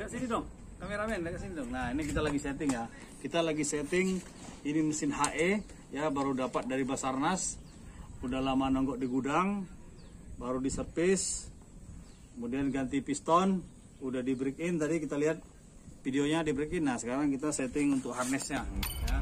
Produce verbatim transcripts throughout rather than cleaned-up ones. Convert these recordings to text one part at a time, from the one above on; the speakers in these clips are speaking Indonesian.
Agak sini dong, kameramen, agak sini dong. Nah, ini kita lagi setting ya. Kita lagi setting ini mesin H E ya, baru dapat dari Basarnas. Udah lama nonggok di gudang, baru di servis. Kemudian ganti piston, udah di break in tadi kita lihat videonya di break in. Nah, sekarang kita setting untuk harnessnya ya.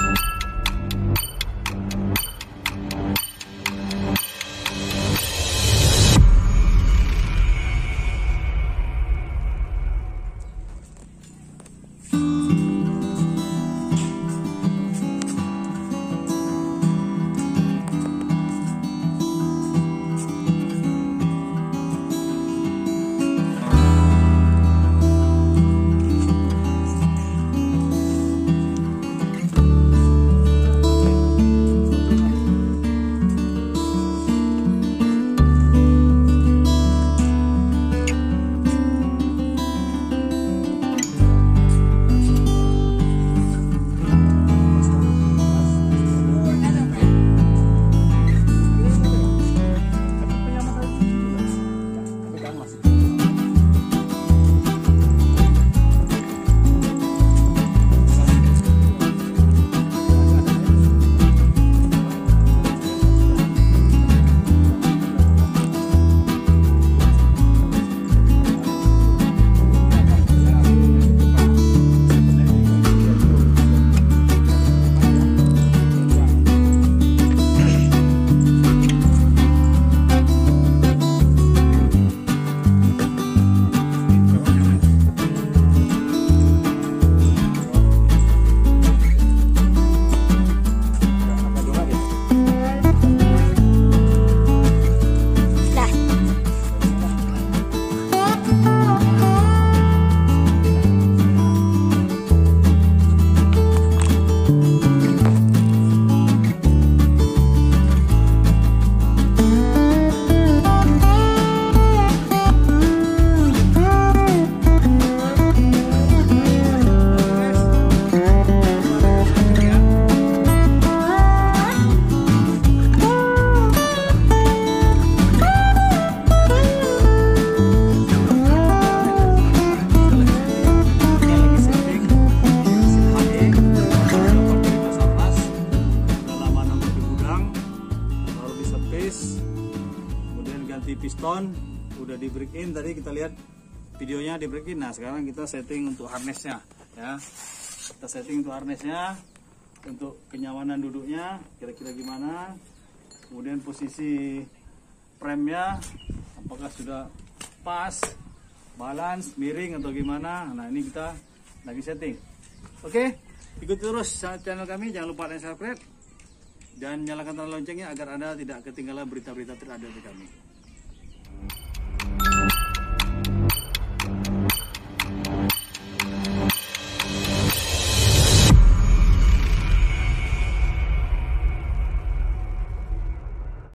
Kemudian ganti piston, udah di break in tadi kita lihat videonya di break in. Nah, sekarang kita setting untuk harnessnya ya. Kita setting untuk harnessnya, untuk kenyamanan duduknya kira-kira gimana, kemudian posisi premnya apakah sudah pas, balance, miring atau gimana. Nah, ini kita lagi setting. Oke, ikuti terus channel kami, jangan lupa like, subscribe dan nyalakan tanda loncengnya agar Anda tidak ketinggalan berita-berita terupdate dari kami.